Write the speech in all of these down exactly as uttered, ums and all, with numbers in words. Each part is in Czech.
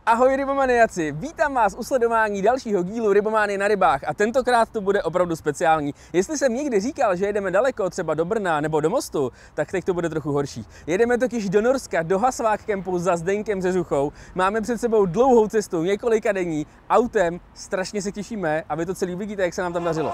Ahoj rybomaniaci, vítám vás u sledování dalšího dílu Rybománie na rybách a tentokrát to bude opravdu speciální. Jestli jsem někdy říkal, že jedeme daleko, třeba do Brna nebo do Mostu, tak teď to bude trochu horší. Jedeme totiž do Norska, do Hasvák kempu za Zdeňkem Řezuchou. Máme před sebou dlouhou cestu, několika denní, autem, strašně se těšíme a vy to celý uvidíte, jak se nám tam dařilo.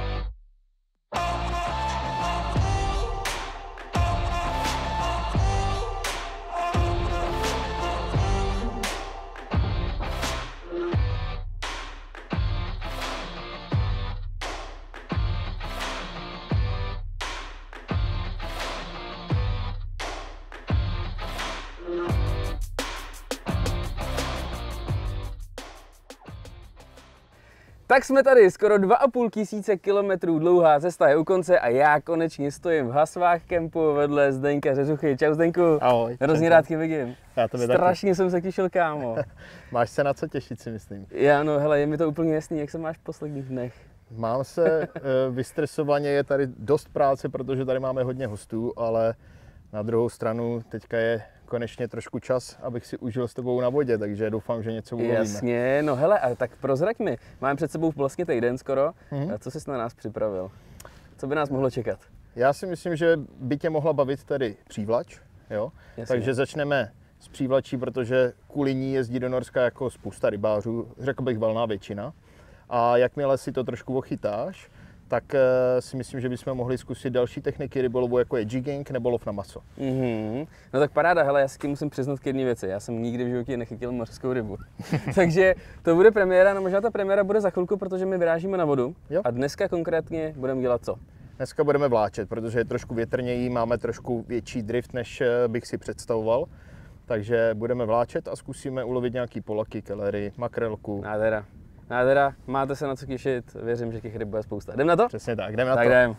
Tak jsme tady, skoro dva a půl tisíce kilometrů dlouhá cesta je u konce a já konečně stojím v Hasvách kempu vedle Zdeňka Řezuchy. Čau Zdeňku. Ahoj. Hrozně rád tě vidím. Já tebe Strašně taky. jsem se těšil, kámo. Máš se na co těšit, si myslím. Já no, hele, je mi to úplně jasný, jak se máš v posledních dnech. Mám se vystresovaně, je tady dost práce, protože tady máme hodně hostů, ale na druhou stranu teďka je konečně trošku čas, abych si užil s tebou na vodě, takže doufám, že něco ulovíme. Jasně, no hele, a tak prozrať mi, máme před sebou vlastně týden skoro, Mhm. a co jsi na nás připravil? Co by nás mohlo čekat? Já si myslím, že by tě mohla bavit tady přívlač, jo? Jasně. Takže začneme s přívlačí, protože kvůli ní jezdí do Norska jako spousta rybářů, řekl bych valná většina. A jakmile si to trošku ochytáš, tak si myslím, že bychom mohli zkusit další techniky rybolovu, jako je jigging nebo lov na maso. Mm-hmm. No tak paráda, hele, já si tím musím přiznat k jedné věci. Já jsem nikdy v životě nechytil mořskou rybu. Takže to bude premiéra, no možná ta premiéra bude za chvilku, protože my vyrážíme na vodu. Jo. A dneska konkrétně budeme dělat co? Dneska budeme vláčet, protože je trošku větrněji, máme trošku větší drift, než bych si představoval. Takže budeme vláčet a zkusíme ulovit nějaký polaky, kelery, makrelku. Nádhera. Nádhera, máte se na co těšit, věřím, že těch ryb bude spousta. Jdem na to? Přesně tak, jdeme na Tak to. jdem.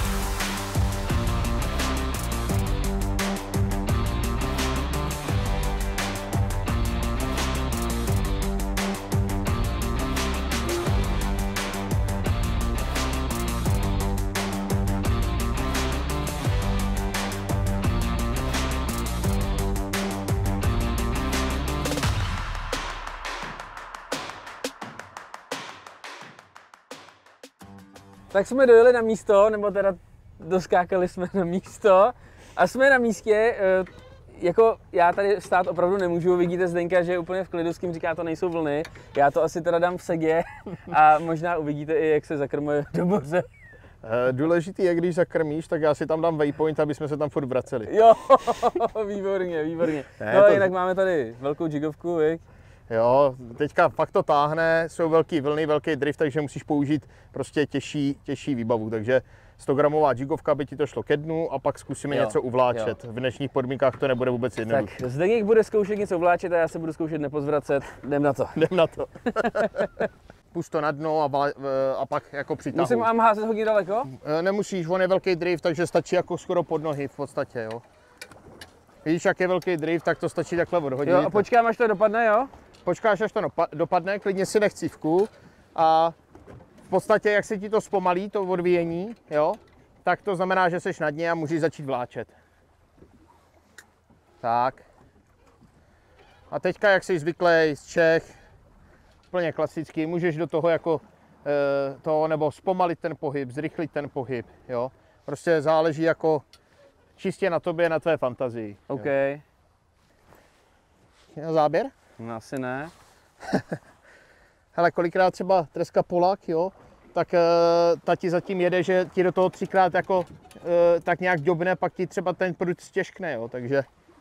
Tak jsme dojeli na místo, nebo teda doskákali jsme na místo a jsme na místě, jako já tady stát opravdu nemůžu, vidíte Zdeňka, že je úplně v klidu, s kým říká, to nejsou vlny, já to asi teda dám v segě a možná uvidíte i, jak se zakrmuje do moře. Důležitý je, když zakrmíš, tak já si tam dám waypoint, aby jsme se tam furt vraceli. Jo, výborně, výborně. Ne, no to... jinak máme tady velkou jigovku, viď? Jo, teďka fakt to táhne, jsou velký vlny, velký drift, takže musíš použít prostě těžší, těžší výbavu. Takže sto gramová jigovka, aby ti to šlo ke dnu a pak zkusíme jo, něco uvláčet. Jo. V dnešních podmínkách to nebude vůbec jednoduché. Tak Zdeněk bude zkoušet něco uvláčet a já se budu zkoušet nepozvracet. Jdem na to. Jdem na to. Pust to na dno a, vla, a pak jako přitahuj. Musím mám házet hodně daleko? Nemusíš, on je velký drift, takže stačí jako skoro pod nohy v podstatě, jo. Vidíš, jak je velký drift, tak to stačí takhle odhodit. Jo, a počkám, až to dopadne, jo? Počkáš, až to dopadne, klidně si nech cívku a v podstatě, jak se ti to zpomalí, to odvíjení, jo, tak to znamená, že seš na dně a můžeš začít vláčet. Tak. A teďka, jak jsi zvyklý z Čech, úplně klasický, můžeš do toho jako e, to, nebo zpomalit ten pohyb, zrychlit ten pohyb, jo. Prostě záleží jako čistě na tobě, na tvé fantazii. OK. Na záběr? No, asi ne. Hele, kolikrát třeba treska Polak, jo, tak e, ta ti zatím jede, že ti do toho třikrát jako e, tak nějak ďobne, pak ti třeba ten prut stěžkne, jo, takže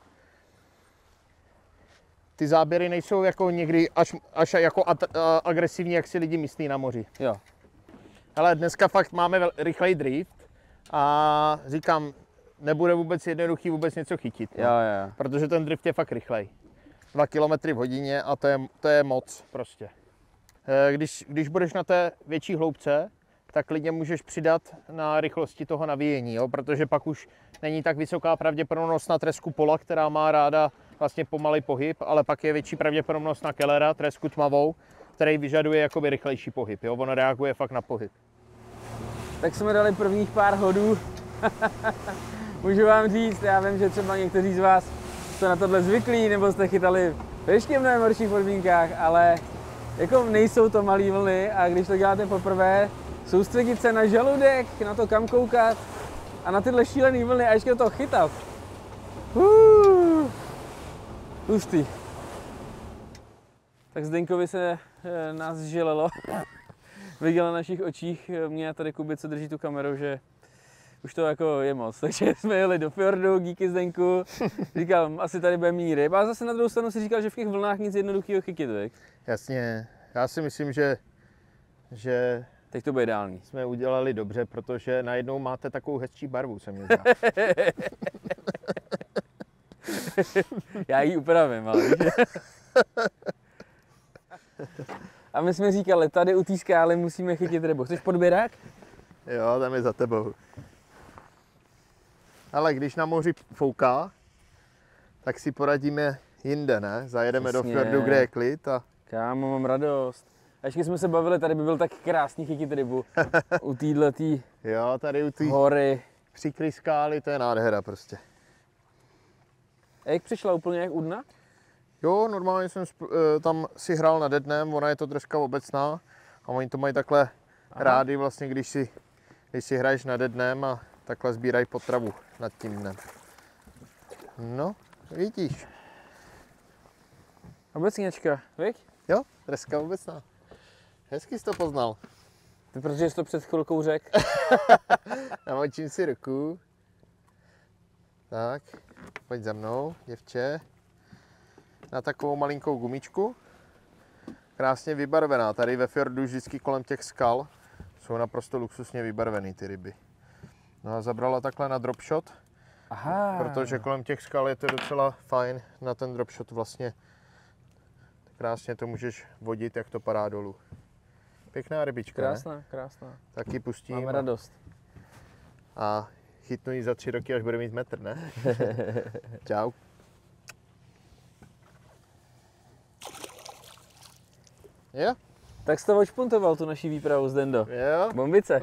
ty záběry nejsou jako někdy až, až jako at, a, agresivní, jak si lidi myslí na moři. Jo. Hele, dneska fakt máme vel, rychlej drift a říkám, nebude vůbec jednoduchý vůbec něco chytit, no, Jo, jo. protože ten drift je fakt rychlej. dva kilometry v hodině a to je, to je moc prostě. Když, když budeš na té větší hloubce, tak klidně můžeš přidat na rychlosti toho navíjení, jo? Protože pak už není tak vysoká pravděpodobnost na tresku Pola, která má ráda vlastně pomalý pohyb, ale pak je větší pravděpodobnost na kelera, tresku tmavou, který vyžaduje jakoby rychlejší pohyb, jo? On reaguje fakt na pohyb. Tak jsme dali prvních pár hodů. Můžu vám říct, já vím, že třeba někteří z vás jste na tohle zvyklí, nebo jste chytali v ještě mnohem horších podmínkách, ale jako nejsou to malé vlny a když to děláte poprvé, soustředit se na žaludek, na to kam koukat a na tyhle šílené vlny a ještě do toho chytat. Uh, hustý. Tak Zdeňkovi se e, nás želelo. Viděl na našich očích mě a tady Kuby, co drží tu kameru, že už to jako je moc. Takže jsme jeli do fjordu, díky Zdeňku. Říkal, asi tady bude méně ryb. A zase na druhou stranu si říkal, že v těch vlnách nic jednoduchého chytit, tak? Jasně, já si myslím, že, že teď to bude ideální. Jsme udělali dobře, protože najednou máte takovou hezčí barvu, se mi zdá. Já ji upravím, ale víš? A my jsme říkali, tady u té skály musíme chytit rybu. Chceš podběrák? Jo, tam je za tebou. Ale když na moři fouká, tak si poradíme jinde, ne? Zajedeme Přesně. do fjordu, kde je klid a... Kámo, mám radost. A ještě jsme se bavili, tady by byl tak krásný chytit rybu. U téhletý jo, tady u té hory. Příkrý skály, to je nádhera prostě. A jak přišla úplně jak u dna? Jo, normálně jsem tam si hrál nad dnem, ona je to troška obecná a oni to mají takhle Aha. rádi vlastně, když si, když si hraješ nad dnem a takhle sbírají potravu nad tím dnem. No, vidíš. Obecněčka, viď? Jo, treska obecná. Hezky jsi to poznal. Ty protože jsi to před chvilkou řekl. Namočím si ruku. Tak, pojď za mnou, děvče. Na takovou malinkou gumičku. Krásně vybarvená. Tady ve fjordu vždycky kolem těch skal jsou naprosto luxusně vybarvený ty ryby. No a zabrala takhle na dropshot. Aha. Protože kolem těch skal je to docela fajn na ten dropshot vlastně. Krásně to můžeš vodit, jak to padá dolů. Pěkná rybička, krásná, ne? krásná. Taky pustím. Máme radost. A chytnu ji za tři roky, až bude mít metr, ne? Čau. Jo? Tak jsi to odšpuntoval, tu naší výpravu z Dendo. Jo? Bombice.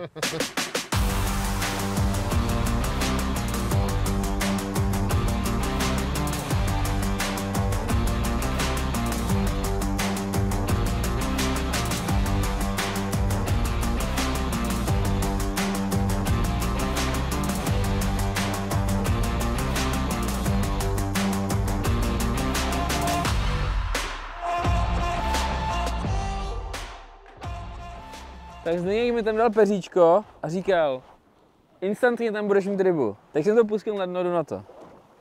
Tak Zdeněk mi tam dal peříčko a říkal, instantně tam budeš mít rybu. Tak jsem to pustil na dno, jdu na to.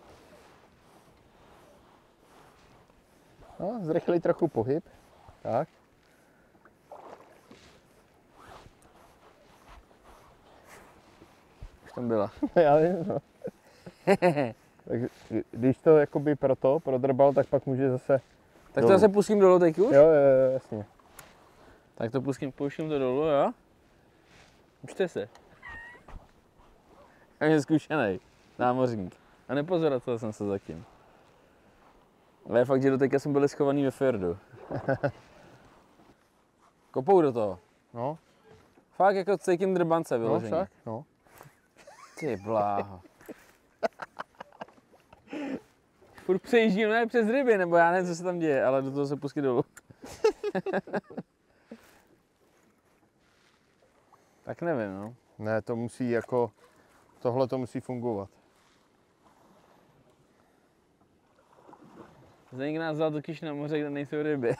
No, zrychlej trochu pohyb. Tak. Už tam byla. Já vím, no. Tak když to jakoby proto, prodrbal, tak pak může zase... Tak to dolů. Zase pustím dolů teď už? Jo, jo, jo, jasně. Tak to pustím, pouštím to dolů, jo? Učte se. Já jsem zkušený námořník. A nepozoratoval jsem se zatím. Ale je fakt, že doteďka jsme byli schovaný ve fjordu. Kopou do toho. No. Fakt jako cítím drbance vyložený. No, však, no. Ty bláho. Furt přejíždím ne přes ryby, nebo já nevím, co se tam děje, ale do toho se pustit dolů. Tak nevím, no. Ne, to musí jako, tohle to musí fungovat. Zdeněk nás vzal totiž na moře, kde nejsou ryby.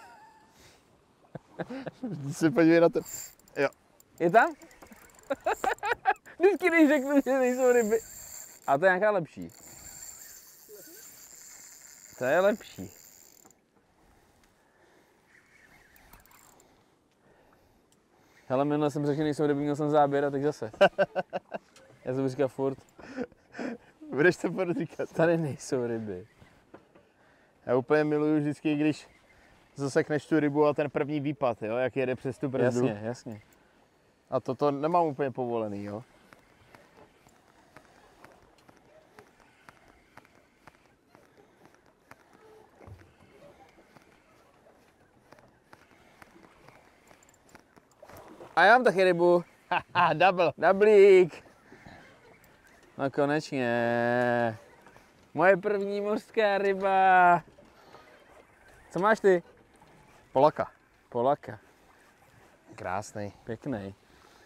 Si podívej na to. Jo. Je tam? Vždycky když řeknu, že nejsou ryby. A to je nějaká lepší. To je lepší. Hele, minule jsem řekl, že nejsou ryby, měl jsem záběr a teď zase. Já jsem říkal furt. Budeš to podříkat. Tady nejsou ryby. Já úplně miluju vždycky, když zasekneš tu rybu a ten první výpad, jo, jak jede přes tu brzdu. Jasně, jasně. A toto nemám úplně povolený, jo. A já mám taky rybu. Haha, double. Dablík. No konečně. Moje první mořská ryba. Co máš ty? Polaka. Polaka. Krásný. Pěkný.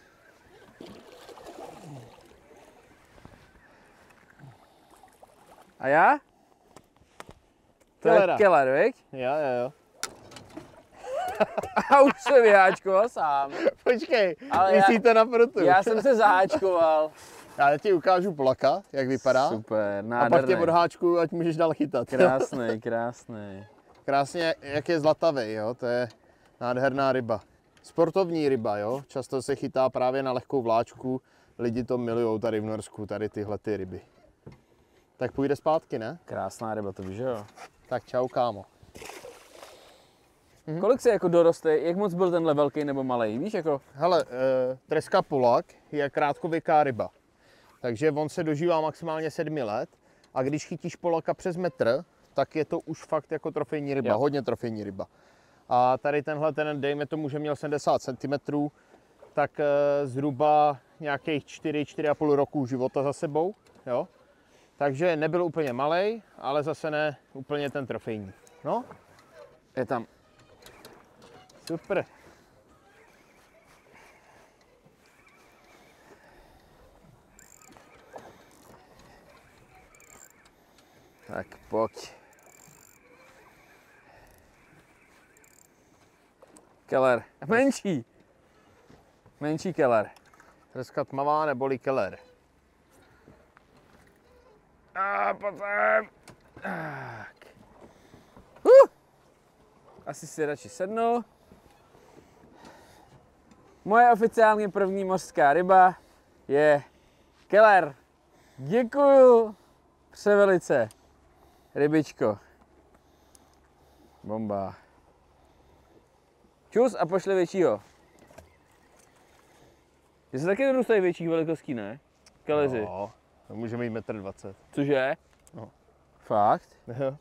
A já? To Kellera. je keller, viď? Jo, jo, jo. A už se vyháčkoval sám. Počkej, Ale myslíte na prutu. Já jsem se zaháčkoval. Já ti ukážu polaka, jak vypadá. Super, A nádherný. pak tě odháčku, ať můžeš dál chytat. Krásný, krásný. Krásně, jak je zlatavý, jo, to je nádherná ryba. Sportovní ryba, jo, často se chytá právě na lehkou vláčku. Lidi to milujou tady v Norsku, tady tyhle ty ryby. Tak půjde zpátky, ne? Krásná ryba, to víš, jo? Tak čau, kámo. Mhm. Kolik se jako doroste, jak moc byl tenhle velký nebo malý, víš jako? Hele, e, treska polak je krátkověká ryba. Takže on se dožívá maximálně sedmi let a když chytíš polaka přes metr, tak je to už fakt jako trofejní ryba, Jo. hodně trofejní ryba. A tady tenhle, ten, dejme tomu, že měl sedmdesát centimetrů, tak e, zhruba nějakých čtyři, čtyři a půl roku života za sebou, jo. Takže nebyl úplně malej, ale zase ne úplně ten trofejní. No, Je tam. super. Tak pojď. Keller. Menší. Menší keller. Treska tmavá neboli keller. A potom. Tak. Uh. Asi si radši sednu. Moje oficiálně první mořská ryba je keller. Děkuju. Převelice. Rybičko. Bomba. Čus a pošli většího. Ty se taky dorůstají větších velikostí, ne? Keleři. No, to může mít metr dvacet. Cože? No. Fakt? Jo.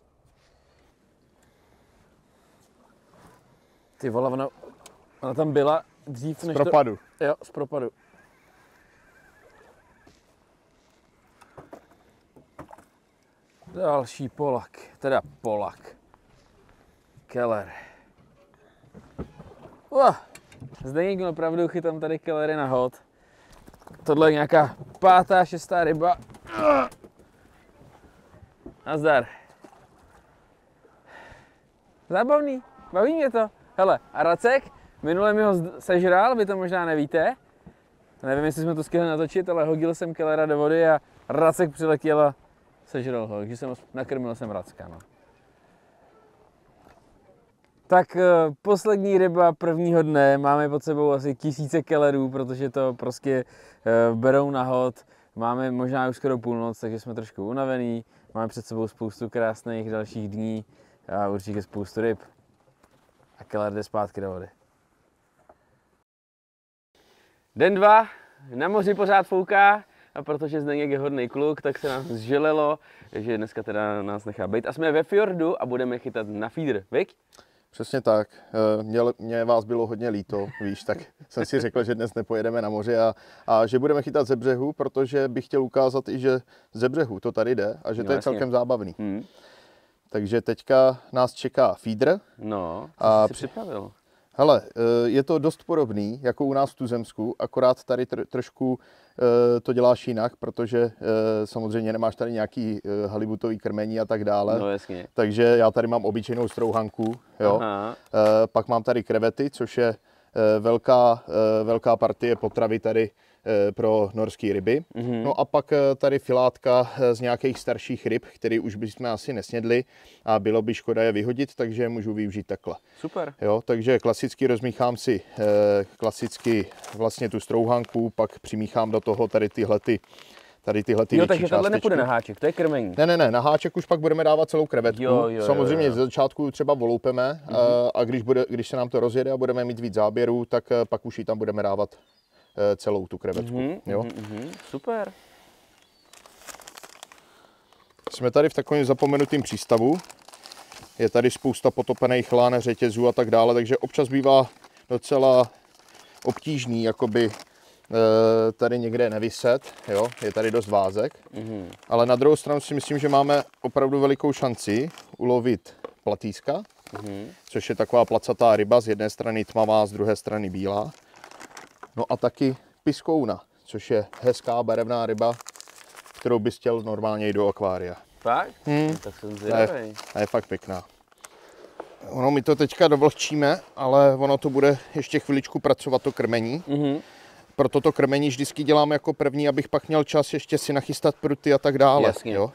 Ty vole, ona, ona tam byla dřív Z než propadu. To... Jo, z propadu. Další Polak, teda Polak. Keller. Uh, Zdeněk měl pravdu, chytám tady kellery na hod. Tohle je nějaká pátá, šestá ryba. Uh. Nazdar. Zábavný, baví mě to. Hele, a Racek, minule mi ho sežral, vy to možná nevíte. Nevím, jestli jsme to stihli natočit, ale hodil jsem kellera do vody a Racek přiletěl a sežral ho, takže jsem nakrmil jsem Racka. No. Tak poslední ryba prvního dne, máme pod sebou asi tisíce kellerů, protože to prostě berou na hod. Máme možná už skoro půlnoc, takže jsme trošku unavení. Máme před sebou spoustu krásných dalších dní a určitě spoustu ryb. A keller jde zpátky do vody. Den dva, na moři pořád fouká, a protože Zdeněk je hodný kluk, tak se nám zželelo, že dneska teda nás nechá být. A jsme ve fjordu a budeme chytat na feeder, viď? Přesně tak. Mě, mě vás bylo hodně líto, víš, tak jsem si řekl, že dnes nepojedeme na moře a, a že budeme chytat ze břehu, protože bych chtěl ukázat i, že ze břehu to tady jde a že No, to je jasně. celkem zábavný. Hmm. Takže teďka nás čeká feeder. No, co A jsi si připravil? Hele, je to dost podobný, jako u nás v Tuzemsku, akorát tady tr- trošku to děláš jinak, protože samozřejmě nemáš tady nějaký halibutový krmení a tak dále. No jasně. Takže já tady mám obyčejnou strouhanku, jo. Aha. Pak mám tady krevety, což je velká, velká partie potravy tady pro norské ryby. Mhm. No a pak tady filátka z nějakých starších ryb, které už bychom asi nesnědli a bylo by škoda je vyhodit, takže je můžu využít takhle. Super. Jo, takže klasicky rozmíchám si eh, klasicky vlastně tu strouhanku, pak přimíchám do toho tady tyhle ty, tady tyhle ty Jo, větší takže tohle částečky. nepůjde na háček, to je krmení. Ne, ne, ne, na háček už pak budeme dávat celou krevetku. Jo, jo, jo, Samozřejmě jo. ze začátku třeba voloupeme mm-hmm. a, a když, bude, když se nám to rozjede a budeme mít víc záběrů, tak eh, pak už ji tam budeme dávat eh, celou tu krevetku. Mhm, Jo? mhm, mhm. Super. Jsme tady v takovém zapomenutém přístavu. Je tady spousta potopených lán, řetězů a tak dále, takže občas bývá docela obtížný jakoby e, tady někde nevyset, jo, je tady dost vázek, mm-hmm. ale na druhou stranu si myslím, že máme opravdu velikou šanci ulovit platýska, mm-hmm. což je taková placatá ryba, z jedné strany tmavá, z druhé strany bílá. No a taky piskouna, což je hezká barevná ryba, kterou bys chtěl normálně jít do akvária. Fakt? Hmm. Tak jsem zvědavý. A je fakt pěkná. Ono my to teďka dovlhčíme, ale ono to bude ještě chviličku pracovat to krmení. Mm-hmm. Proto to krmení vždycky dělám jako první, abych pak měl čas ještě si nachystat pruty a tak dále. Jasně. Jo?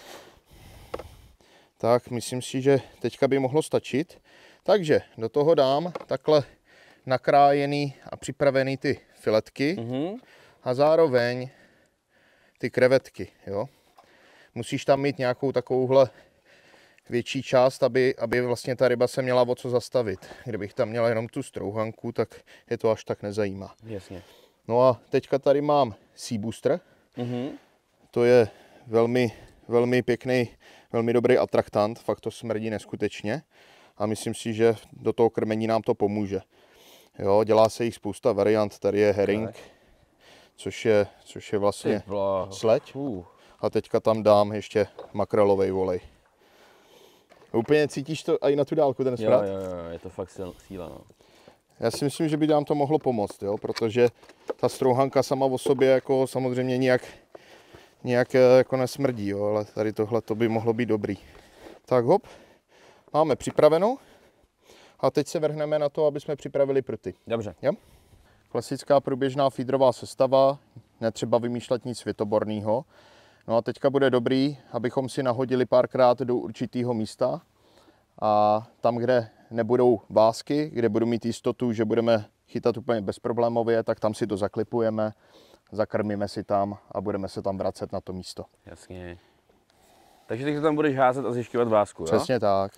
Tak myslím si, že teďka by mohlo stačit. Takže do toho dám takhle nakrájený a připravený ty filetky mm-hmm. a zároveň ty krevetky. Jo? Musíš tam mít nějakou takovouhle větší část, aby, aby vlastně ta ryba se měla o co zastavit. Kdybych tam měla jenom tu strouhanku, tak je to až tak nezajímá. Jasně. No a teďka tady mám Sea Booster. Mm-hmm. To je velmi, velmi pěkný, velmi dobrý atraktant. Fakt to smrdí neskutečně. A myslím si, že do toho krmení nám to pomůže. Jo, dělá se jich spousta variant. Tady je herring, což je, což je vlastně sleď. Uh. A teďka tam dám ještě makrelovej volej. Úplně cítíš to i na tu dálku, ten smrad? Jo, jo, jo, je to fakt síla, no. Já si myslím, že by nám to mohlo pomoct, jo, protože ta strouhanka sama o sobě jako samozřejmě nijak, nijak jako nesmrdí, jo, ale tady tohle to by mohlo být dobrý. Tak hop, máme připravenou a teď se vrhneme na to, aby jsme připravili pruty. Dobře. Jo? Klasická průběžná feederová sestava, netřeba vymýšlet nic světoborného. No a teďka bude dobrý, abychom si nahodili párkrát do určitého místa a tam, kde nebudou vásky, kde budu mít jistotu, že budeme chytat úplně bezproblémově, tak tam si to zaklipujeme, zakrmíme si tam a budeme se tam vracet na to místo. Jasně. Takže teď to tam budeš házet a zjišťovat vásku, jo? Přesně tak.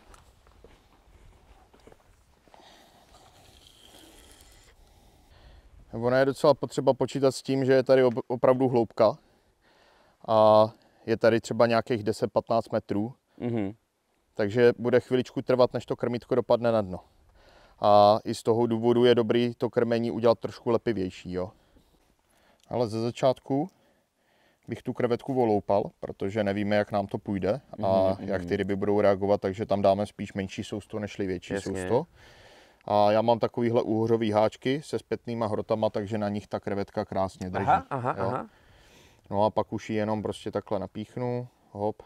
Ono je docela potřeba počítat s tím, že je tady opravdu hloubka. A je tady třeba nějakých deset patnáct metrů, mm-hmm. takže bude chviličku trvat, než to krmítko dopadne na dno. A i z toho důvodu je dobrý to krmení udělat trošku lepivější. Jo? Ale ze začátku bych tu krevetku oloupal, protože nevíme, jak nám to půjde a mm-hmm. jak ty ryby budou reagovat, takže tam dáme spíš menší sousto, nežli větší Jasně. sousto. A já mám takovýhle úhořový háčky se zpětnýma hrotama, takže na nich ta krevetka krásně drží. Aha, aha, jo? aha. No a pak už ji jenom prostě takhle napíchnu, hop.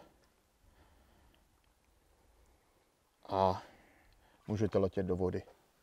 A můžete letět do vody.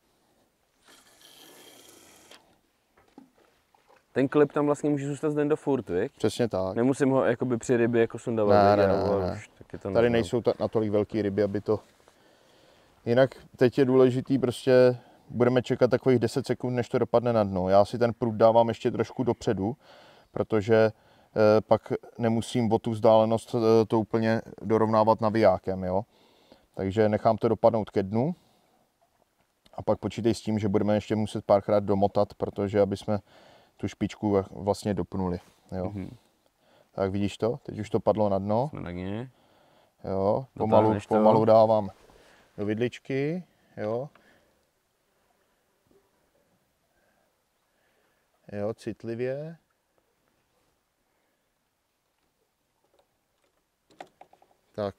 Ten klip tam vlastně může zůstat den do furt, víš? Přesně tak. Nemusím ho jakoby při rybě jako sundávat. Ne, ne, ne, ne. Už, tak je to Tady nejsou ta, natolik velké ryby, aby to... Jinak teď je důležitý prostě, budeme čekat takových deset sekund, než to dopadne na dno. Já si ten prut dávám ještě trošku dopředu, protože pak nemusím o tu vzdálenost to úplně dorovnávat navijákem, jo. Takže nechám to dopadnout ke dnu a pak počítej s tím, že budeme ještě muset párkrát domotat, protože aby jsme tu špičku vlastně dopnuli, jo. Mm-hmm. Tak vidíš to? Teď už to padlo na dno. Snadně. Jo, pomalu, pomalu dávám do vidličky, jo. Jo, citlivě. Tak,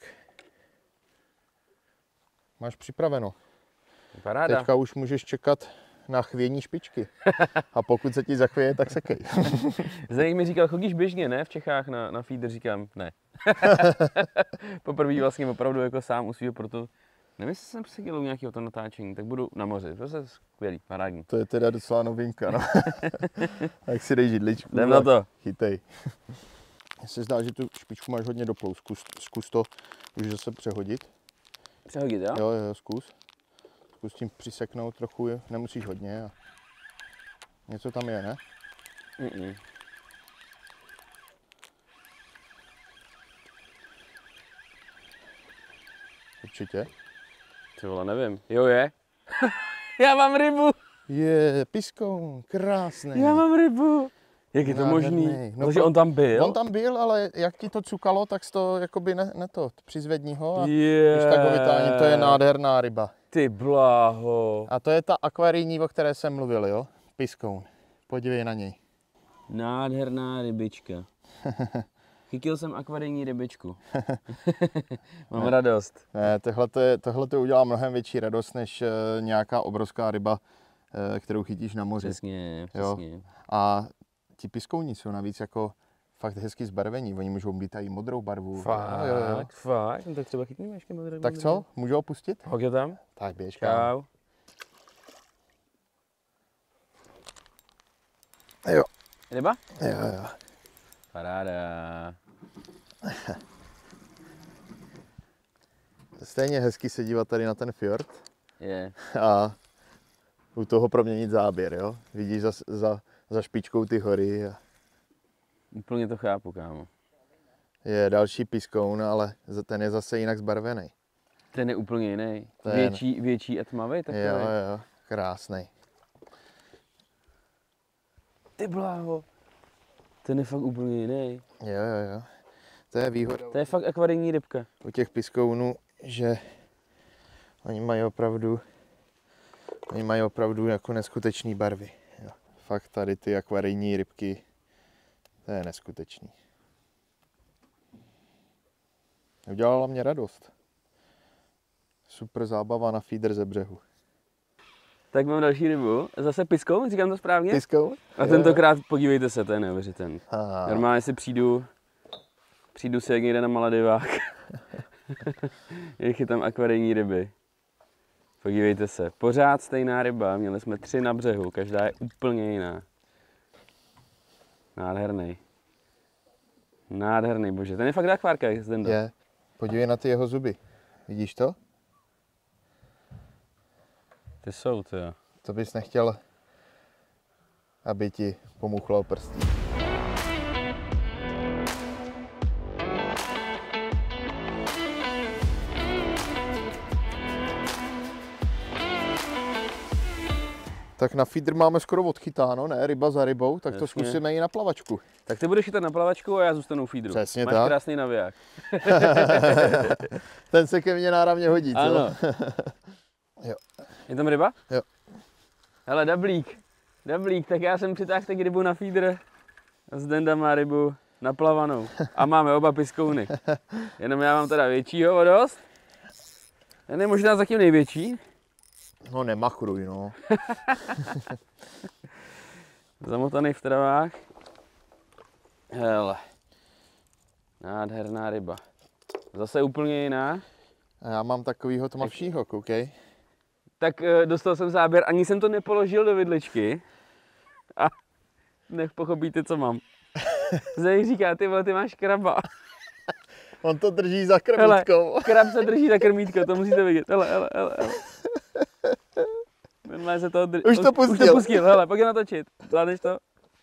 máš připraveno. Paráda. Teďka už můžeš čekat na chvění špičky. A pokud se ti zachvěje, tak sekej. Zdeněk mi říkal, chodíš běžně, ne? V Čechách na, na feeder, říkám, ne. Poprvé vlastně opravdu jako sám u svýho, proto nevím, jestli jsem seděl u nějakého to natáčení, tak budu na moři. To je skvělý, parádní. To je teda docela novinka, no. Tak si dej židličku. Jdem na to. Chytej. Mně se zdá, že tu špičku máš hodně doplou. Zkus, zkus to už zase přehodit. Přehodit, jo? Jo, jo, zkus. Zkus tím přiseknout trochu, nemusíš hodně. A něco tam je, ne? Mm-mm. Určitě. Ty vole, nevím. Jo, je. Já mám rybu. Je, piskoun, krásný. Já mám rybu. Jak je to možný? No, protože on tam byl? On tam byl, ale jak ti to cukalo, tak to jakoby ne, ne to, přizvedni ho a yeah. když tak ho vytáhni. To je nádherná ryba. Ty bláho. A to je ta akvarijní, o které jsem mluvil, jo? Piskoun. Podívej na něj. Nádherná rybička. Chytil jsem akvarijní rybičku. Mám ne. radost. Ne, tohle, je, tohle to udělá mnohem větší radost, než uh, nějaká obrovská ryba, uh, kterou chytíš na moři. Přesně, přesně. Jo? A ti piskouni jsou navíc jako fakt hezky zbarvení. Oni můžou mít i modrou barvu. Fakt, jo, jo. fakt. No, tak třeba chytneme ještě modrou. Tak co? Můžu ho pustit? Hoď ho tam. Tak běž. Čau. Jo. Ryba? Jo, jo. Paráda. Stejně hezky se dívat tady na ten fjord. Je. A u toho proměnit záběr, jo? Vidíš za, za, za špičkou ty hory. A... Úplně to chápu, kámo. Je další piskoun, ale ten je zase jinak zbarvený. Ten je úplně jiný. Ten... Větší, větší a tmavý takový. Jo, jo, krásný. Ty bláho. Ten je fakt úplně jiný. Jo, jo, jo. To je výhoda. To je fakt akvarijní rybka. U těch piskounů, že oni mají opravdu, oni mají opravdu jako neskutečný barvy. Jo. Fakt tady ty akvarijní rybky, to je neskutečný. Udělala mě radost. Super zábava na feeder ze břehu. Tak mám další rybu. Zase piskoun, říkám to správně? Piskoun? A tentokrát podívejte se, to je neuvěřitelný. Aha. Normálně si přijdu, přijdu si jak někde na Maledivách. Je chytám akvarijní ryby. Podívejte se, pořád stejná ryba, měli jsme tři na břehu, každá je úplně jiná. Nádherný. Nádherný, bože, ten je fakt akvárka, jak Zdenda. Je, podívej na ty jeho zuby, vidíš to? Ty jsou, ty jo. To bys nechtěl, aby ti pomuchlal prstí. Tak na feeder máme skoro odchytáno, ne? Ryba za rybou, tak Jasně. to zkusíme i na plavačku. Tak ty budeš chytat na plavačku a já zůstanu u feederu. Přesně Máš tak. krásný naviják. Ten se ke mně náramně hodí, co? Ano. Jo. Je tam ryba? Jo. Hele, dablík. Dablík, tak já jsem přitáhl tak rybu na feeder. Zdenda má rybu naplavanou. A máme oba piskouny. Jenom já mám teda většího o dost. Ten je možná zatím největší. No nemachruj, no. Zamotaný v travách. Hele. Nádherná ryba. Zase úplně jiná. A já mám takovýho tmavšího, koukej. Tak e, dostal jsem záběr, ani jsem to nepoložil do vidličky. A nech pochopíte, co mám. Zde říká, ty vole, ty máš kraba. On to drží za krmítkou. Hele, krab se drží za krmítko, to musíte vidět. Hele, hele, hele, hele. Se toho drž... Už to pustil. Už to pustil, hele, pojď natočit. Zvládneš to?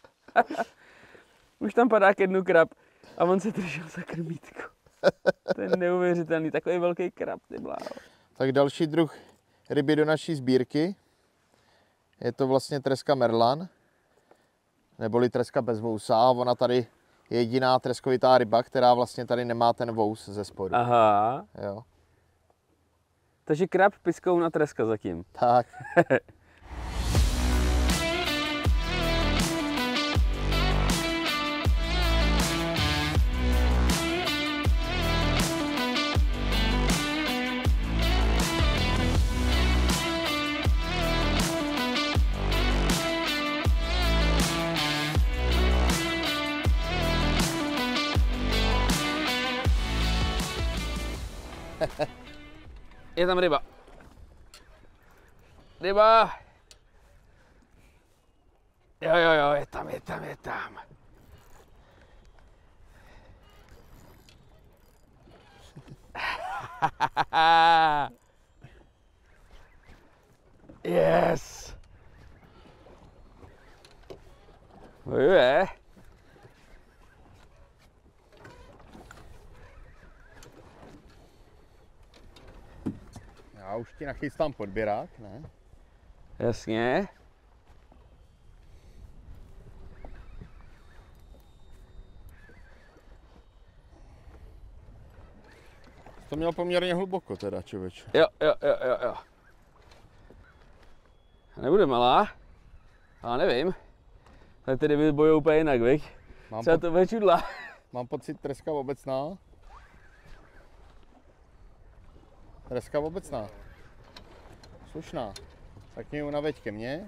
Už tam padá k jednu krab a on se držel za krmítko. To je neuvěřitelný, takový velký krab, ty bláho. Tak další druh ryby do naší sbírky. Je to vlastně treska merlan, neboli treska bez vousa. Ona tady je jediná treskovitá ryba, která vlastně tady nemá ten vous ze spodu. Aha. Jo. Takže krab, piskoun a treska zatím. Tak. Je tam ryba. Ryba. Jo, jo, jo, je tam, je tam, je tam. Yes. Bojuje. Já už ti nachystám podběrák, ne? Jasně. To měl poměrně hluboko teda, člověče. Jo, jo, jo, jo, jo. Nebude malá, ale nevím. Ale ty ryby bojují úplně jinak, viď? Mám, Třeba po, to bude čudla. mám pocit treska obecná. Treska obecná. Slušná. Tak mě unaveď ke mně.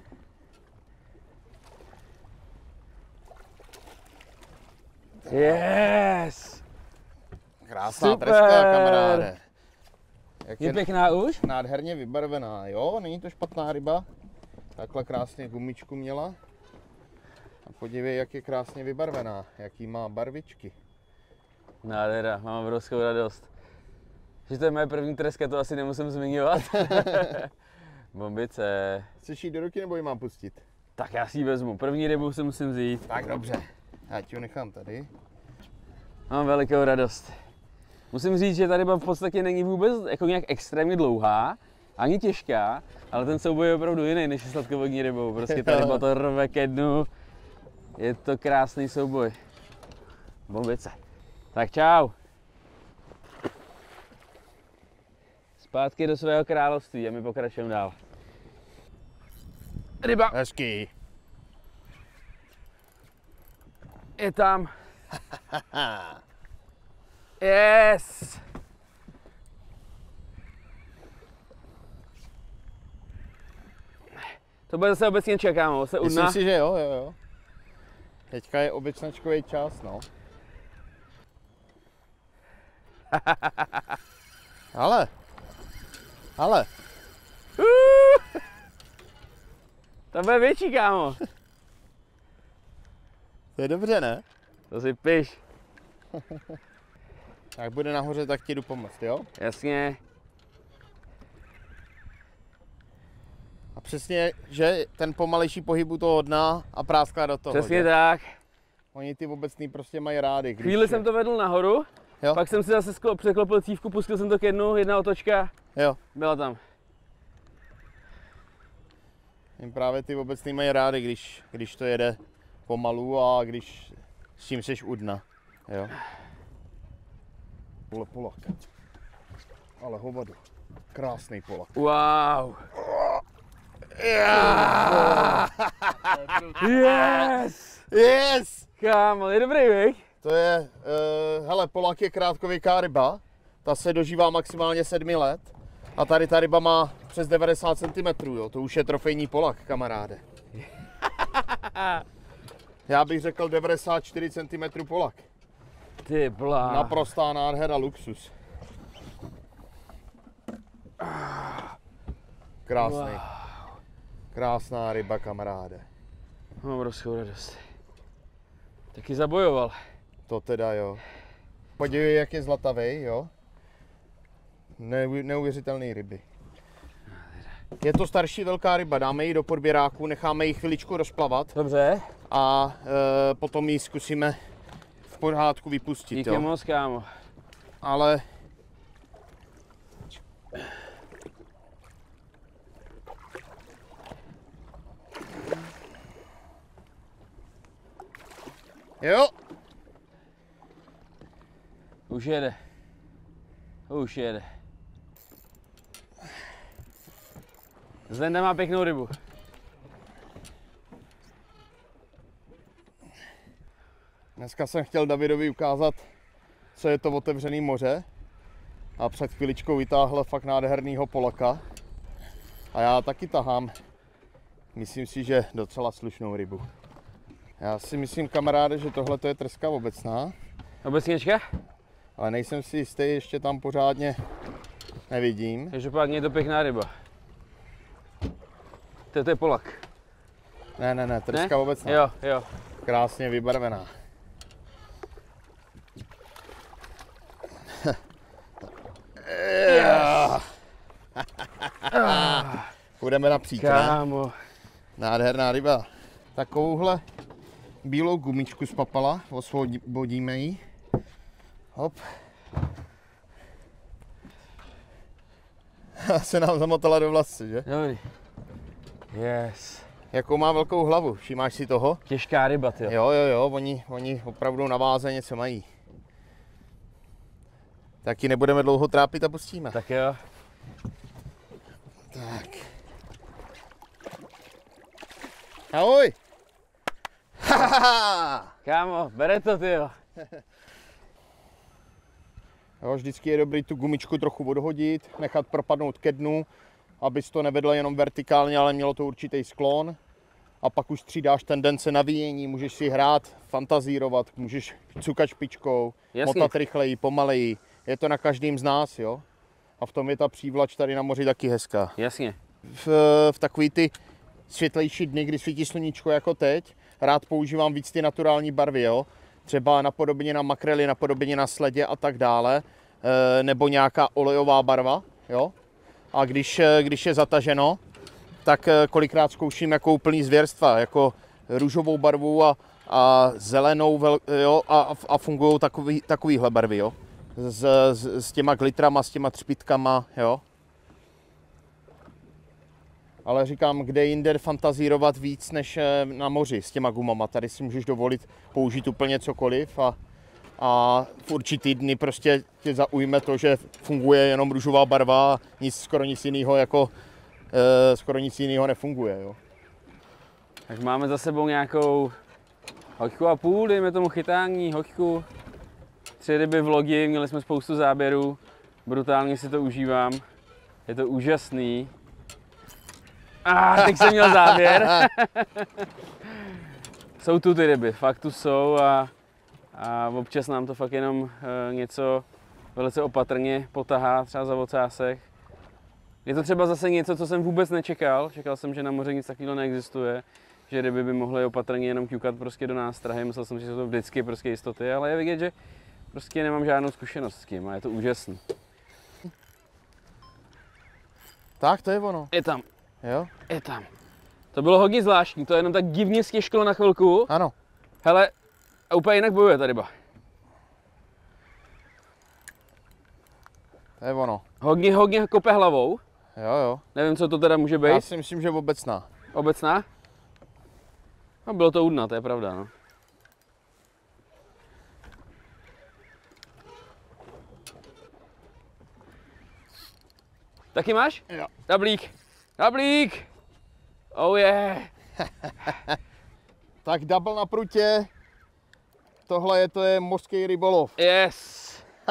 Yes! Krásná Super. treska, kamaráde. Jak Je pěkná už? nádherně vybarvená, jo, není to špatná ryba. Takhle krásně gumičku měla. A podívej, jak je krásně vybarvená, jaký má barvičky. Nádhera, mám obrovskou radost. Že to je moje první treska, to asi nemusím zmiňovat. Bombice. Chceš jít do ruky, nebo ji mám pustit? Tak já si ji vezmu, první rybu si musím vzít. Tak dobře, já ti ho nechám tady. Mám velikou radost. Musím říct, že ta ryba v podstatě není vůbec jako nějak extrémně dlouhá, ani těžká, ale ten souboj je opravdu jiný než je sladkovodní rybou. Prostě ta ryba to rve ke dnu. Je to krásný souboj. Bombice. Tak čau. Zpátky do svého království a my pokračujeme dál. Ryba Hezký. je tam. Yes! To bude zase obecně čekámo, se udná. Myslím si, že jo, jo, jo. Teďka je obecnačkový čas, no. Ale, ale. Uh! To bude větší, kámo. To je dobře, ne? To si piš. Jak bude nahoře, tak ti jdu pomoct, jo? Jasně. A přesně, že ten pomalejší pohyb u toho dna a prásklá do toho. Přesně že? tak. Oni ty obecný prostě mají rády. Když Chvíli jsem to vedl nahoru, jo? pak jsem si zase sklo, překlopil cívku, pustil jsem to k jednu, jedna otočka, Jo. byla tam. Jim právě ty obecný mají rády, když, když to jede pomalu a když s tím seš u dna. Jo. Pole polak. Ale hovado. Krásný polak. Wow. Yeah! Yes! Yes! Kámo, je dobrý, viď? To je, uh, hele, polak je krátkověká ryba. Ta se dožívá maximálně sedmi let. A tady ta ryba má přes devadesát centimetrů, jo. To už je trofejní polak, kamaráde. Já bych řekl devadesát čtyři centimetrů polak. Ty blá. Naprostá nádhera, luxus. Krásný. Wow. Krásná ryba, kamaráde. Mám obrovskou radost. Taky zabojoval. To teda jo. Podívej, jak je zlatavej, jo. Neu, neuvěřitelný ryby. Je to starší velká ryba, dáme ji do podběráku, necháme ji chviličku rozplavat. Dobře. A e, potom ji zkusíme v pořádku vypustit. Díky jo. moc, kámo. Ale jo. Už jede. Už jede. Zdenda má pěknou rybu. Dneska jsem chtěl Davidovi ukázat, co je to otevřený moře. A před chviličkou vytáhl fakt nádhernýho polaka. A já taky tahám, myslím si, že docela slušnou rybu. Já si myslím, kamaráde, že tohle je treska obecná. Obecněčka? Ale nejsem si jistý, ještě tam pořádně nevidím. Každopádně je to pěkná ryba. To, to je polak. Ne, ne, ne, treska Ne? obecná. Jo, jo. Krásně vybarvená. Yes. Půjdeme napříč, ne? Kámo. Nádherná ryba. Takovouhle bílou gumičku spapala, osvobodíme ji. Hop. Se nám zamotala do vlasy, že? Dobrý. Yes. Jakou má velkou hlavu, všimáš si toho? Těžká ryba, ty. Jo, jo, jo, oni, oni opravdu na váze něco mají. Taky nebudeme dlouho trápit a pustíme. Tak jo. Tak. Ahoj. Kámo, bere to, tyjo. Jo, vždycky je dobrý tu gumičku trochu odhodit, nechat propadnout ke dnu, abys to nevedlo jenom vertikálně, ale mělo to určitý sklon. A pak už střídáš tendence navíjení, můžeš si hrát, fantazírovat, můžeš cukat špičkou, Jasně. motat rychleji, pomaleji. Je to na každém z nás, jo. A v tom je ta přívlač tady na moři taky hezká. Jasně. V, v takový ty světlejší dny, kdy svítí sluníčko jako teď, rád používám víc ty naturální barvy, jo. Třeba napodobeně na makrely, napodobeně na sledě a tak dále, e, nebo nějaká olejová barva, jo. A když, když je zataženo, tak kolikrát zkouším jako úplný zvěrstva, jako růžovou barvu a, a zelenou, vel, jo, a, a fungují takový, takovýhle barvy, jo. S, s, s těma glitrama, s těma třpitkama, jo. Ale říkám, kde jinde fantazírovat víc než na moři s těma gumama. Tady si můžeš dovolit použít úplně cokoliv a, a v určitý dny prostě tě zaujme to, že funguje jenom růžová barva a nic, skoro nic jiného jako e, skoro nic jiného nefunguje, jo. Tak máme za sebou nějakou hoďku a půl, dejme tomu chytání, hoďku. Tři ryby vlogy, měli jsme spoustu záběrů, brutálně si to užívám. Je to úžasný. A ah, teď jsem měl záběr. Jsou tu ty ryby, fakt tu jsou a, a občas nám to fakt jenom e, něco velice opatrně potahá, třeba za ocásek. Je to třeba zase něco, co jsem vůbec nečekal. Čekal jsem, že na moři nic takového neexistuje, že ryby by mohly opatrně jenom ťukat prostě do nástrahy. Myslel jsem, že jsou to vždycky prostě jistoty, ale je vidět, že prostě nemám žádnou zkušenost s tím a je to úžasný. Tak, to je ono. Je tam. Jo? Je tam. To bylo hodně zvláštní, to jenom tak divně stěžklo na chvilku. Ano. Hele, a úplně jinak bojuje ta ryba. To je ono. Hodně, hodně kope hlavou. Jo, jo. Nevím, co to teda může být. Já si myslím, že obecná. Obecná? No, bylo to u dna, to je pravda, no. Taky máš? Jo. Dablík. Dablík. Oh yeah. Tak double na prutě. Tohle je, to je mořský rybolov. Yes.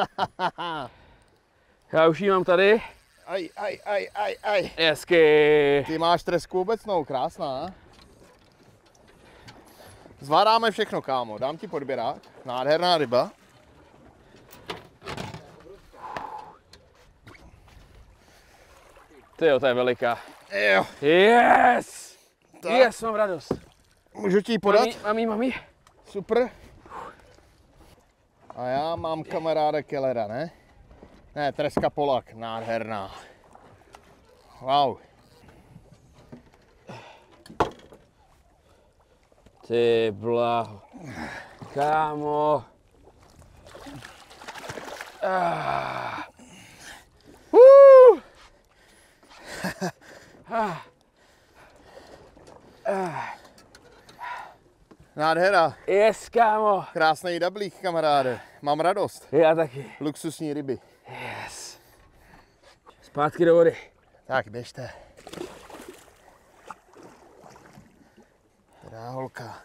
Já už ji mám tady. Aj, aj, aj, aj, aj. Hezky. Ty máš tresku obecnou, krásná. Zvládáme všechno, kámo. Dám ti podběrák. Nádherná ryba. Tyjo, to je veliká. Jo. Yes. Tak. Yes, mám radost. Můžu ti ji podat? Mami, mami, mami. Super. A já mám kamaráda Kellera, ne? Ne, treska Polak, nádherná. Wow. Ty blaho. Kámo. Ah. Uh. Ah. Ah. Nádhera. Yes, kámo. Krásný dablík, kamaráde. Mám radost. Já taky. Luxusní ryby. Yes. Zpátky do vody. Tak, běžte. Teda holka.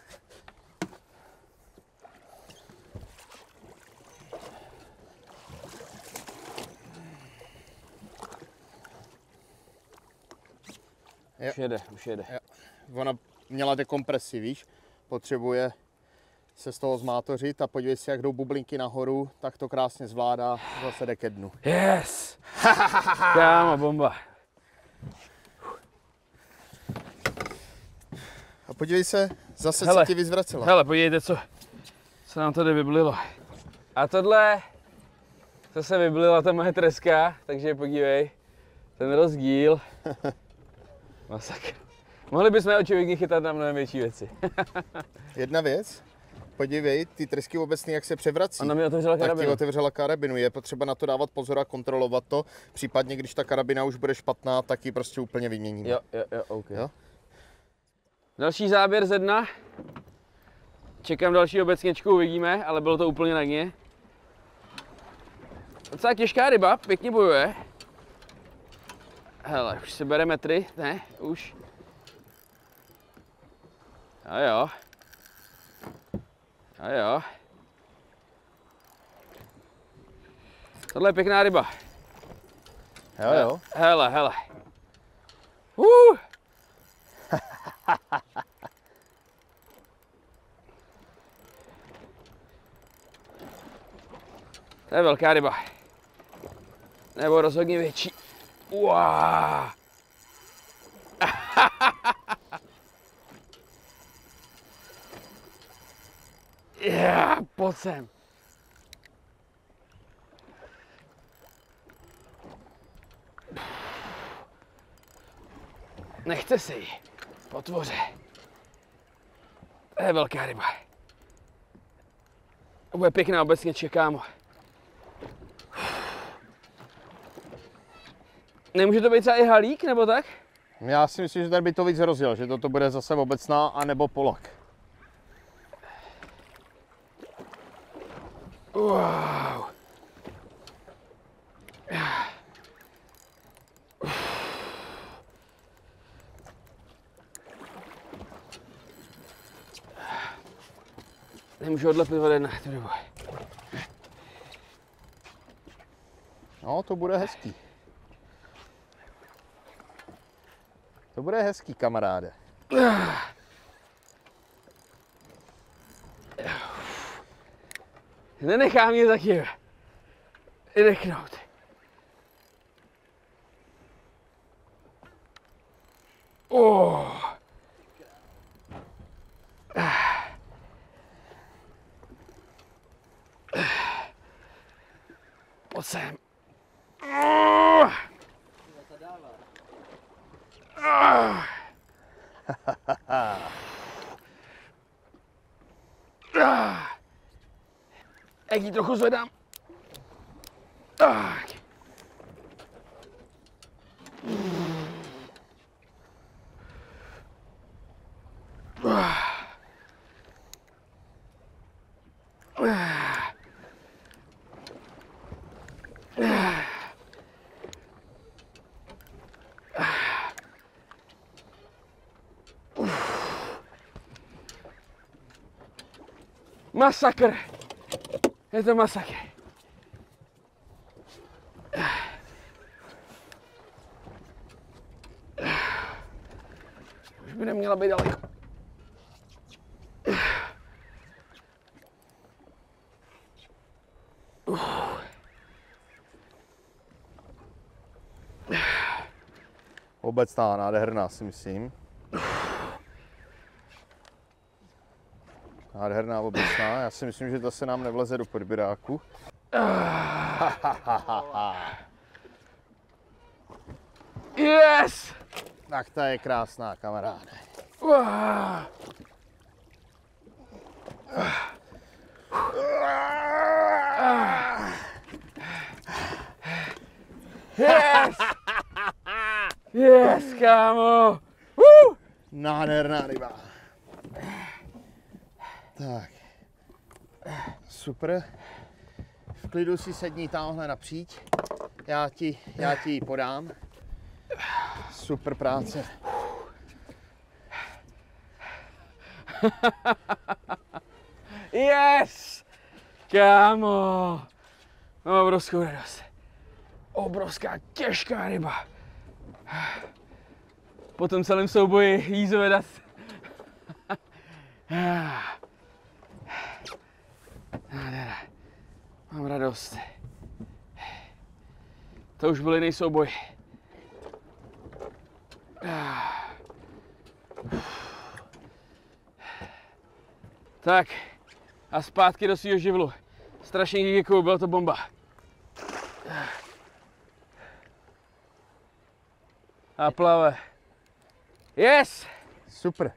Už jede, už jede. Jo. Ona měla dekompresi, víš? Potřebuje se z toho zmátořit a podívej si, jak jdou bublinky nahoru, tak to krásně zvládá, zase jde ke dnu. Yes! Kámo, bomba. A podívej se, zase Hele, se ti vyzvracela. Hele, podívejte, co, co nám tady vyblilo. A tohle, to se vyblila ta moje treska, takže podívej, ten rozdíl. Masakr. Mohli bychom očividně chytat na mnohem větší věci. Jedna věc, podívej, ty tresky obecný, jak se převrací, Ona mi otevřela tak ti karabinu. otevřela karabinu. Je potřeba na to dávat pozor a kontrolovat to. Případně, když ta karabina už bude špatná, tak ji prostě úplně vyměníme. Jo, jo, jo, OK. Jo? Další záběr ze dna. Čekám další obecněčku, uvidíme, ale bylo to úplně na dně. Docela těžká ryba, pěkně bojuje. Hele, už se bere metry, ne, už. A jo. A jo. Tohle je pěkná ryba. Jo, jo. Hele, hele. Uh. To je velká ryba. Nebo rozhodně větší. Wow. Yeah, pojď sem. Nechte si ji, potvoře. To je velká ryba. To bude pěkná obecně, čekámo. Nemůže to být třeba i halík, nebo tak? Já si myslím, že tady by to víc hrozil, že toto bude zase obecná, anebo polak. Wow. Nemůžu odlepit vody na tu rybu. No, to bude hezký. To bude hezký, kamaráde. Nenechám mě taky vydechnout. Oh. Pojď sem. Oh. Ah. Ah. Jak ji trochu zvedám. Tak. Masakr. Je to masakr. Už by neměla být daleko. Obecná, nádherná, si myslím. Nádherná obecná, já si myslím, že to se nám nevleze do podběráku. Yes! Tak ta je krásná, kamaráde. Yes! Yes, kámo! Uh! Nádherná ryba. Tak. Super. V klidu si sedni tamhle napříč. Já ti, já ti ji podám. Super práce. Yes! Kámo! Mám obrovskou radost. Obrovská těžká ryba. Po tom celém souboji jí zvedat. Nádhera. Mám radost. To už byl jiný souboj. Tak a zpátky do svého živlu. Strašně děkuju, byla to bomba. A plave. Yes! Super.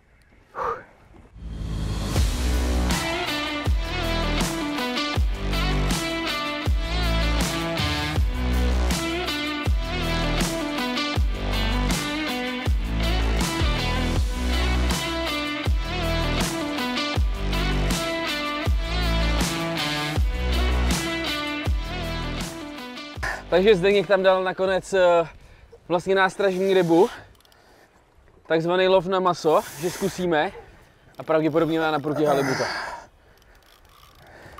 Takže Zdeněk tam dal nakonec vlastně nástražní rybu, takzvaný lov na maso, že zkusíme a pravděpodobně na proti halibuta.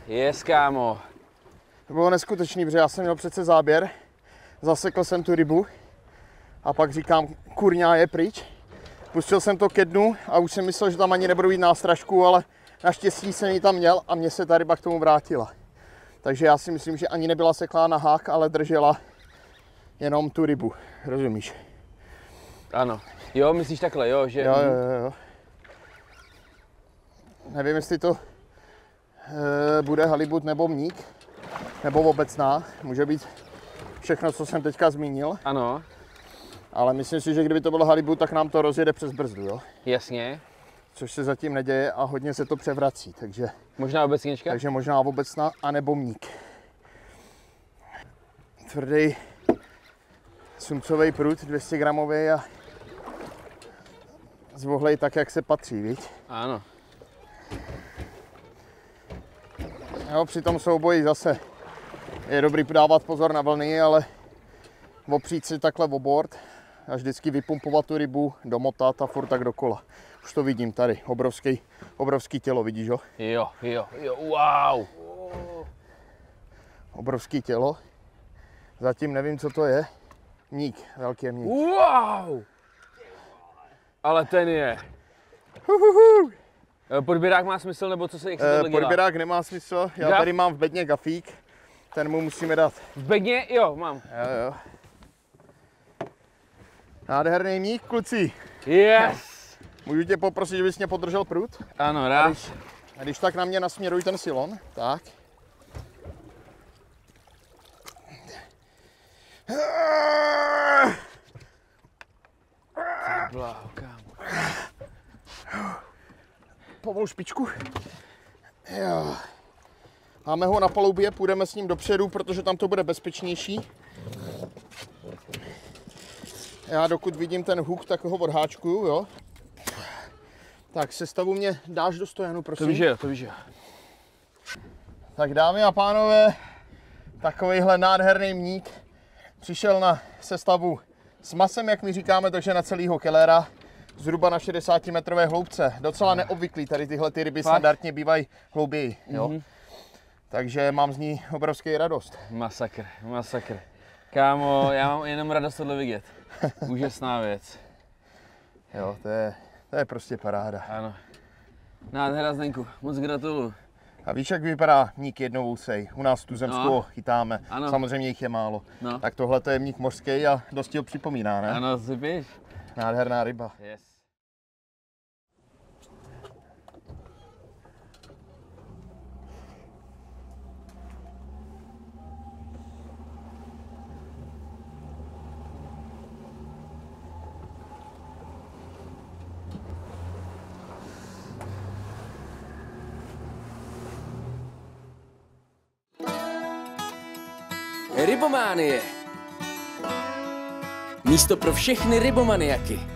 Yes, kámo. To bylo neskutečný, protože já jsem měl přece záběr, zasekl jsem tu rybu a pak říkám, kurňa je pryč. Pustil jsem to ke dnu a už jsem myslel, že tam ani nebudu jít nástražku, ale naštěstí jsem ji tam měl a mně se ta ryba k tomu vrátila. Takže já si myslím, že ani nebyla seklá na hák, ale držela jenom tu rybu, rozumíš? Ano. Jo, myslíš takhle, jo, že... Jo, jo, jo. Nevím, jestli to e, bude halibut nebo mník, nebo obecná. Může být všechno, co jsem teďka zmínil. Ano. Ale myslím si, že kdyby to bylo halibut, tak nám to rozjede přes brzdu, jo? Jasně. Což se zatím neděje a hodně se to převrací, takže... Možná obecněčka? Takže možná obecná, anebo mník. Tvrdý sumcový prut, dvě stě gramový a zvohlej tak, jak se patří, viď? Ano. Jo, při tom souboji zase je dobrý dávat pozor na vlny, ale opřít si takhle o bord a vždycky vypumpovat tu rybu, domotat a furt tak dokola. Už to vidím tady, obrovský, obrovský tělo, vidíš ho? Jo, jo, jo, wow. Obrovský tělo. Zatím nevím, co to je. Mník, velký mník. Wow. Ale ten je. Uhuhu. Podběrák má smysl, nebo co se jak se tohle dělá? Podběrák nemá smysl, já Gaf? tady mám v bedně gafík, ten mu musíme dát. V bedně? Jo, mám. Jo, jo. Nádherný mník, kluci. Yes. Můžu tě poprosit, že bys mě podržel prut? Ano, rád. Když, když tak na mě nasměruj ten silon, tak. Bláho, kámo. Povol špičku. Jo. Máme ho na palubě, půjdeme s ním dopředu, protože tam to bude bezpečnější. Já dokud vidím ten huk, tak ho odháčkuju, jo. Tak sestavu mě dáš do stojanu, prosím. To víš, jo, to víš, jo. Tak dámy a pánové, takovejhle nádherný mník přišel na sestavu s masem, jak my říkáme, takže na celýho kelera, zhruba na šedesátimetrové hloubce. Docela neobvyklý, tady tyhle ty ryby Fakt? standardně bývají hlouběji, jo. Mhm. Takže mám z ní obrovský radost. Masakr, masakr. Kámo, já mám jenom radost tohle vidět. Úžasná věc. Jo, to je, to je prostě paráda. Ano. Nádhera, Zdenku, moc gratuluju. A víš, jak vypadá mník jednovousej? U nás tu zemskou No. chytáme, Ano. samozřejmě jich je málo. No. Tak tohle to je mník mořský a dost ho připomíná, ne? Ano, si píš? Nádherná ryba. Yes. Rybománie. Místo pro všechny rybomaniaky.